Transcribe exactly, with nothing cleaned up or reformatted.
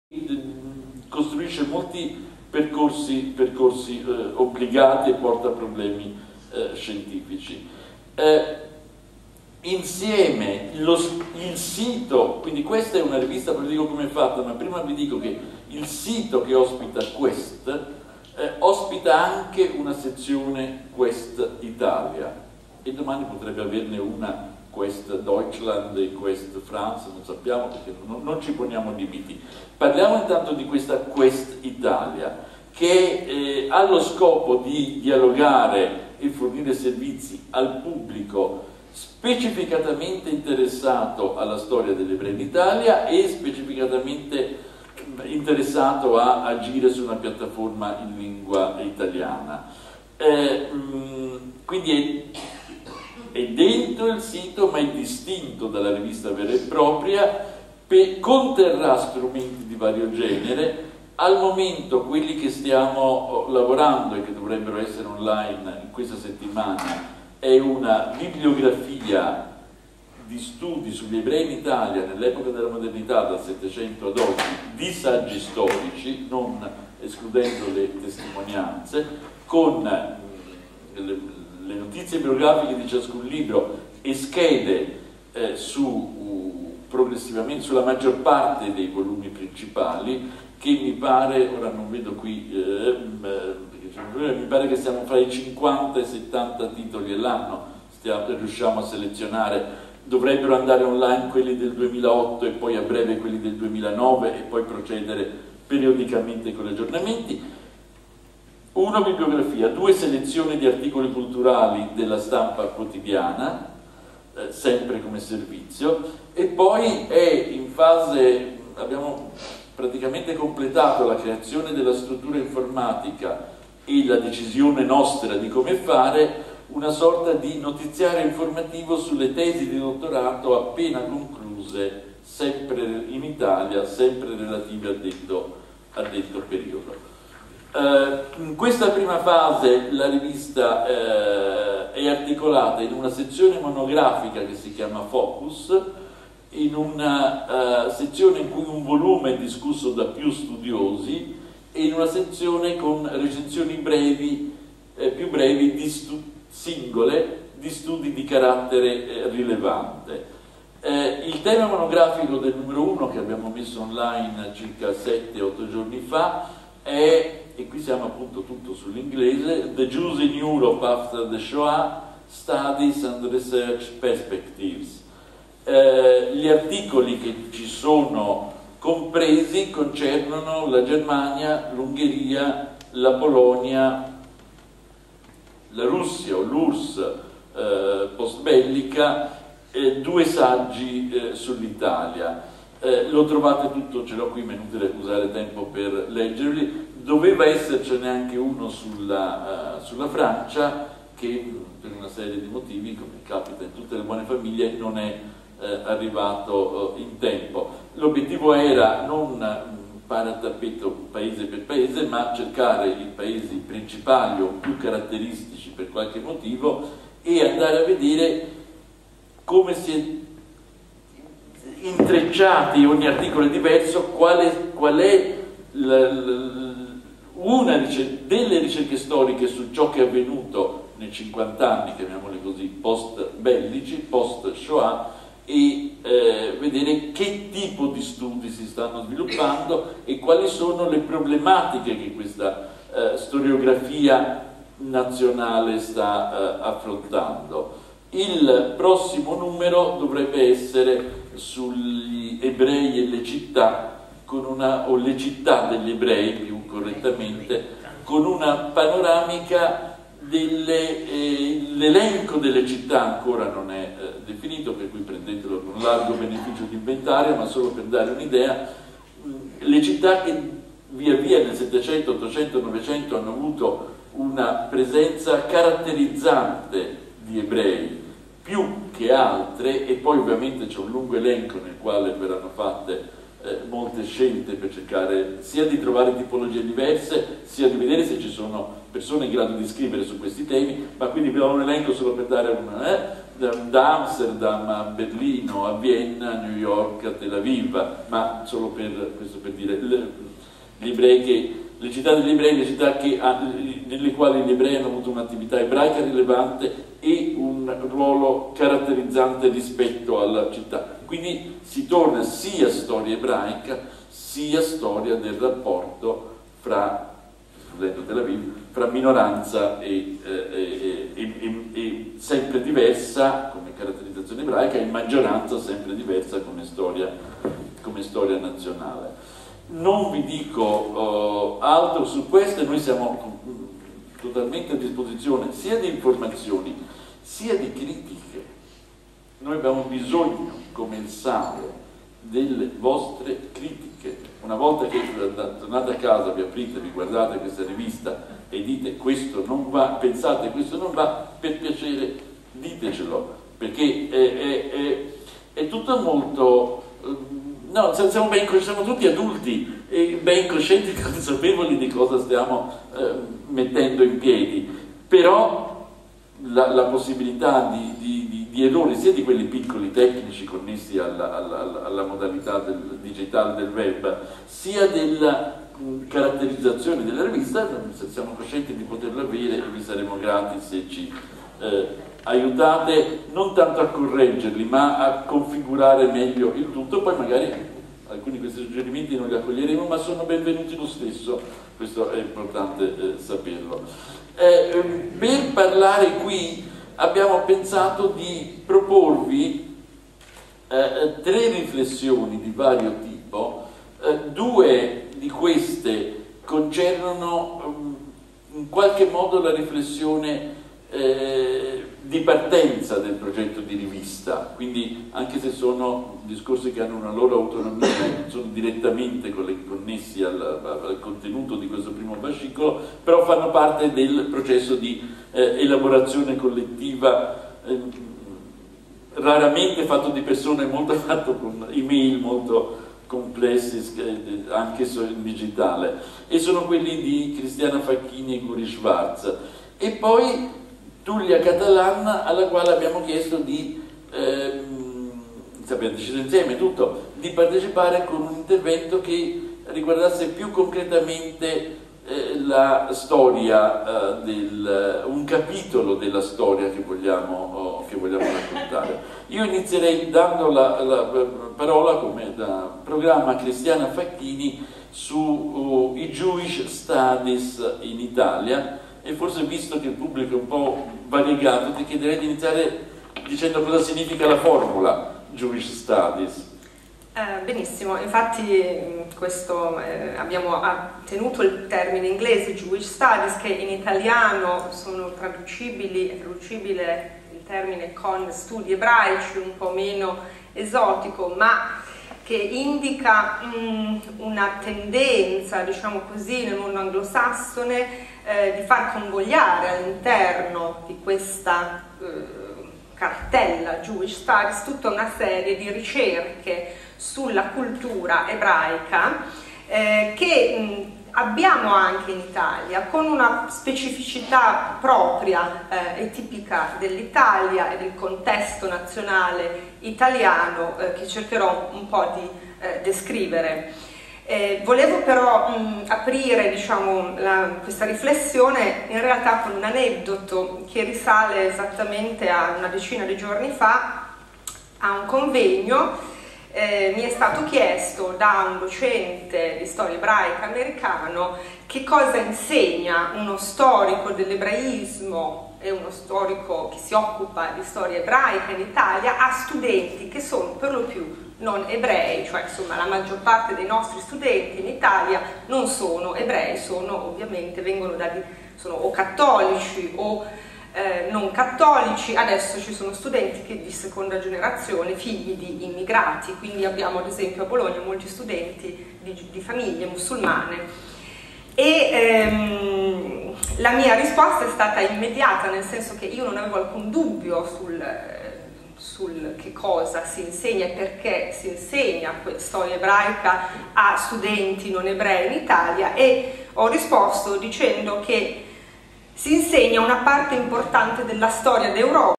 costruisce molti percorsi, percorsi eh, obbligati e porta problemi eh, scientifici. Eh, insieme lo, il sito, quindi questa è una rivista, poi vi dico come è fatta, ma prima vi dico che il sito che ospita Quest eh, ospita anche una sezione Quest Italia e domani potrebbe averne una Quest Deutschland e Quest France, non sappiamo perché non, non ci poniamo limiti. Parliamo intanto di questa Quest Italia che eh, ha lo scopo di dialogare e fornire servizi al pubblico specificatamente interessato alla storia degli ebrei in Italia e specificatamente interessato a agire su una piattaforma in lingua italiana. Eh, mh, quindi è è dentro il sito ma è distinto dalla rivista vera e propria, conterrà strumenti di vario genere. Al momento quelli che stiamo lavorando e che dovrebbero essere online in questa settimana è una bibliografia di studi sugli ebrei in Italia nell'epoca della modernità dal Settecento ad oggi, di saggi storici, non escludendo le testimonianze, con le le notizie biografiche di ciascun libro e schede eh, su, uh, progressivamente sulla maggior parte dei volumi principali, che mi pare, ora non vedo qui, eh, eh, mi pare che siamo fra i cinquanta e i settanta titoli all'anno, riusciamo a selezionare, dovrebbero andare online quelli del duemilaotto e poi a breve quelli del duemilanove e poi procedere periodicamente con gli aggiornamenti. Una bibliografia, due selezioni di articoli culturali della stampa quotidiana, eh, sempre come servizio, e poi è in fase, abbiamo praticamente completato la creazione della struttura informatica e la decisione nostra di come fare, una sorta di notiziario informativo sulle tesi di dottorato appena concluse, sempre in Italia, sempre relative a detto, a detto periodo. Uh, in questa prima fase la rivista uh, è articolata in una sezione monografica che si chiama Focus, in una uh, sezione in cui un volume è discusso da più studiosi e in una sezione con recensioni brevi, eh, più brevi, di singole, di studi di carattere eh, rilevante. Eh, il tema monografico del numero uno che abbiamo messo online circa sette otto giorni fa è, e qui siamo appunto tutto sull'inglese, The Jews in Europe After the Shoah, Studies and Research Perspectives. Eh, gli articoli che ci sono compresi concernono la Germania, l'Ungheria, la Polonia, la Russia o l'U R S S eh, post-bellica, eh, due saggi eh, sull'Italia. Eh, lo trovate tutto, ce l'ho qui, ma è inutile usare tempo per leggerli. Doveva essercene anche uno sulla, uh, sulla Francia, che per una serie di motivi, come capita in tutte le buone famiglie, non è uh, arrivato uh, in tempo. L'obiettivo era non um, fare a tappeto paese per paese, ma cercare i paesi principali o più caratteristici per qualche motivo e andare a vedere come si è intrecciati, ogni articolo è diverso, qual è, qual è la, la, una delle ricerche storiche su ciò che è avvenuto nei cinquanta anni, chiamiamoli così, post-bellici, post-Shoah, e eh, vedere che tipo di studi si stanno sviluppando e quali sono le problematiche che questa eh, storiografia nazionale sta eh, affrontando. Il prossimo numero dovrebbe essere sugli ebrei e le città, con una, o le città degli ebrei più correttamente, con una panoramica dell'elenco eh, delle città ancora non è eh, definito, per cui prendetelo con largo beneficio di inventario, ma solo per dare un'idea, le città che via via nel Settecento, Ottocento, Novecento hanno avuto una presenza caratterizzante di ebrei più che altre, e poi ovviamente c'è un lungo elenco nel quale verranno fatte Eh, molte scelte per cercare sia di trovare tipologie diverse, sia di vedere se ci sono persone in grado di scrivere su questi temi, ma quindi abbiamo un elenco solo per dare una, eh, da Amsterdam a Berlino, a Vienna, a New York, a Tel Aviv, ma solo per, questo per dire, gli ebrei che, le città degli ebrei, le città che, nelle quali gli ebrei hanno avuto un'attività ebraica rilevante e un ruolo caratterizzante rispetto alla città. Quindi si torna sia storia ebraica, sia storia del rapporto fra, Tel Aviv, fra minoranza e, eh, e, e, e sempre diversa come caratterizzazione ebraica e maggioranza sempre diversa come storia, come storia nazionale. Non vi dico uh, altro su questo, noi siamo totalmente a disposizione sia di informazioni sia di critiche. Noi abbiamo bisogno, come il sale, delle vostre critiche. Una volta che tornate a casa, vi aprite, vi guardate questa rivista e dite questo non va, pensate questo non va, per piacere ditecelo, perché è, è, è, è tutto molto... No, siamo, ben, siamo tutti adulti e ben coscienti e consapevoli di cosa stiamo eh, mettendo in piedi, però la, la possibilità di, di, di, di errori, sia di quelli piccoli tecnici connessi alla, alla, alla modalità del digitale del web, sia della mh, caratterizzazione della rivista, siamo coscienti di poterlo avere e vi saremo grati se ci eh, aiutate non tanto a correggerli ma a configurare meglio il tutto. Poi magari alcuni di questi suggerimenti non li accoglieremo, ma sono benvenuti lo stesso, questo è importante eh, saperlo. Eh, per parlare qui abbiamo pensato di proporvi eh, tre riflessioni di vario tipo. Eh, due di queste concernono um, in qualche modo la riflessione eh, di partenza del progetto di rivista, quindi anche se sono discorsi che hanno una loro autonomia e non sono direttamente connessi al, al contenuto di questo primo fascicolo, però fanno parte del processo di eh, elaborazione collettiva, eh, raramente fatto di persone, molto fatto con email molto complessi, anche in digitale, e sono quelli di Cristiana Facchini e Guri Schwarz. E poi Tullia Catalan, alla quale abbiamo chiesto di, ehm, abbiamo deciso insieme tutto, di partecipare con un intervento che riguardasse più concretamente eh, la storia, eh, del, un capitolo della storia che vogliamo, oh, che vogliamo raccontare. Io inizierei dando la, la parola come da programma a Cristiana Facchini sui uh, Jewish Studies in Italia. E forse, visto che il pubblico è un po' variegato, ti chiederei di iniziare dicendo cosa significa la formula Jewish Studies. Eh, benissimo, infatti questo, eh, abbiamo tenuto il termine inglese Jewish Studies, che in italiano sono traducibili, è traducibile il termine con studi ebraici, un po' meno esotico, ma che indica mh, una tendenza, diciamo così, nel mondo anglosassone eh, di far convogliare all'interno di questa eh, cartella Jewish Studies tutta una serie di ricerche sulla cultura ebraica eh, che mh, abbiamo anche in Italia, con una specificità propria eh, e tipica dell'Italia e del contesto nazionale italiano eh, che cercherò un po' di eh, descrivere. Eh, volevo però mh, aprire, diciamo, la, questa riflessione in realtà con un aneddoto che risale esattamente a una decina di giorni fa, a un convegno. Eh, mi è stato chiesto da un docente di storia ebraica americano che cosa insegna uno storico dell'ebraismo e uno storico che si occupa di storia ebraica in Italia a studenti che sono per lo più non ebrei, cioè insomma la maggior parte dei nostri studenti in Italia non sono ebrei, sono ovviamente, vengono da, sono o cattolici o Eh, non cattolici. Adesso ci sono studenti che di seconda generazione, figli di immigrati, quindi abbiamo ad esempio a Bologna molti studenti di, di famiglie musulmane e ehm, la mia risposta è stata immediata, nel senso che io non avevo alcun dubbio sul, sul che cosa si insegna e perché si insegna storia ebraica a studenti non ebrei in Italia, e ho risposto dicendo che si insegna una parte importante della storia d'Europa